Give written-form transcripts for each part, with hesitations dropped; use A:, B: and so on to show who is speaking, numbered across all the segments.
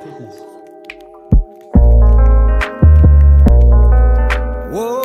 A: fitness.
B: Whoa,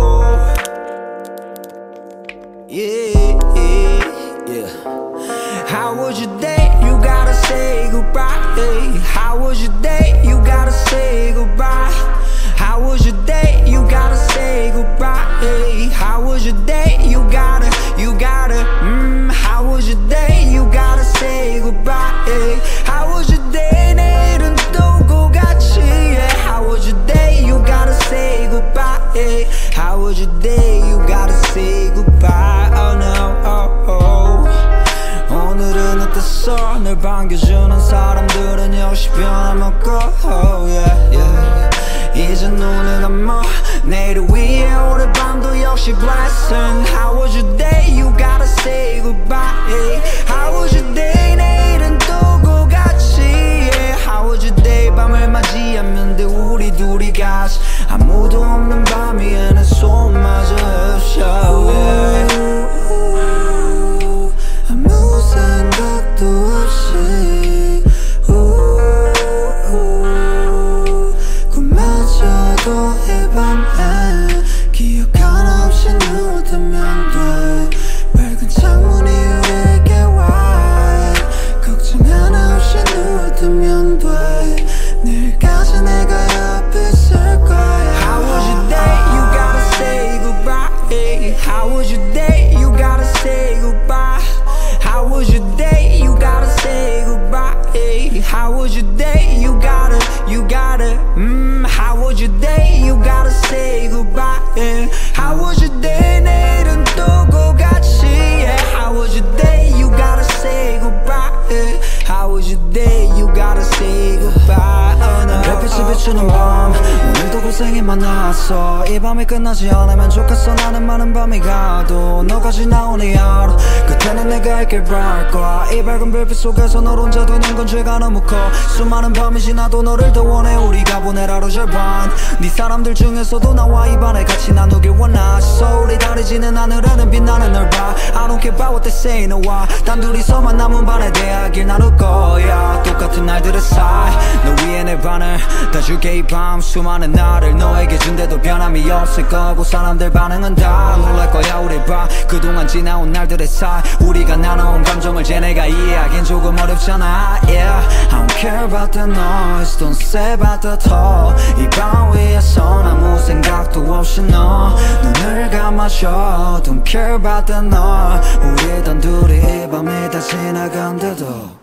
B: yeah, yeah. How was your day? You gotta say goodbye. Hey. How was your day? You gotta say goodbye. How was your day? You gotta say goodbye. Hey. How was your day? You gotta. How was your day? You gotta say goodbye. Hey. How was your day? 내일은 또 같이. Yeah. How was your day? You gotta say goodbye. Hey. How was your day? You gotta say goodbye. Oh no, oh oh. 오늘은 어땠어? 널 반겨주는 사람들은 역시 변함없고. Oh yeah, yeah. 이제 눈을 감아. 내일을 위해 오늘 밤도 역시 blessing. How was your day? You gotta say goodbye. Hey. How was your day? 내일은 또 같이. Yeah. How was your day? 밤을 맞이하면 돼 우리 둘이 같이. 아무도 없는 밤 위에는 손마저 없어. Yeah. 아무 생각도 없이 꿈마저도 이 밤에 기억 하나 없이 눈을 뜨면 돼. 밝은 창문 위에 깨와 걱정 하나 없이 눈을 뜨면 돼. 내일까지 내가 옆에 있을 거야. How was your day? You gotta say goodbye. Hey. How was your day? You gotta say goodbye. How was your day? You gotta say goodbye. Hey. How was your day? You gotta. How was your day? You gotta say goodbye. Yeah. How was your day? 내일은 또 같이. Yeah. How was your day? You gotta say goodbye. Yeah. How was your day? You gotta say goodbye. Oh no. 별빛이 비추는 밤 오늘도 고생이 많았어. 이 밤이 끝나지 않으면 좋겠어. 나는 많은 밤이 가도 너까지 나오니 하루 끝에는 내가 있길 바랄 거야. 이 밝은 별빛 속에서 널 혼자 두는 건 죄가 너무 커. 수많은 밤이 지나도 너를 더 원해. 우리가 보낼 하루 절반 네 사람들 중에서도 나와 이 밤을 같이 나누길 원하지. 서울이 다리지는 하늘에는 빛나는 널 봐. I don't care about what they say 너와 단둘이서만 남은 밤에 대하길 나눌 거야. 똑같은 날들의 사이 너 위에 내 반을 다 줄게. 이 밤 수많은 나를 너에게 준대도 변함이 없을 거고 사람들 반응은 다 놀랄 거야. 우리 봐 그동안 지나온 날들의 사이 우리가 나눠온 감정을 쟤 내가 이해하긴 조금 어렵잖아. Yeah. I don't care about the noise, don't say about the talk. 이 밤 위에선 아무 생각도 없이 너 눈을 감아줘. Don't care about the noise. 우리 단둘이 이 밤이 다 지나간대도